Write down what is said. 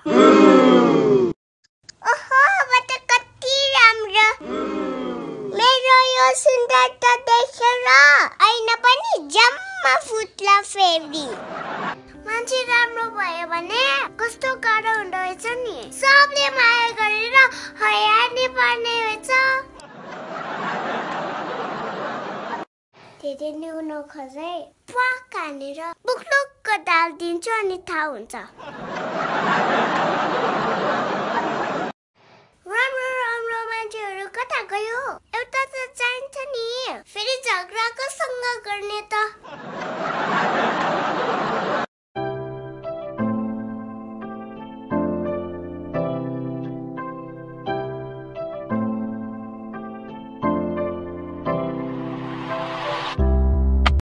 ओहो बट कति राम्रो मेरो यो सुन्दरता देखेर ऐना पनि जम्मा फुट्ला फेरि मान्छे राम्रो भयो भने कस्तो गाह्रो हुँदो रहेछ नि सबले माया गरेर हयार्ने पर्ने रहेछ धेरै नुन खोजे प्वाक हानेर बुक्लुक्क दाल दिन्छु अनि थाहा हुन्छ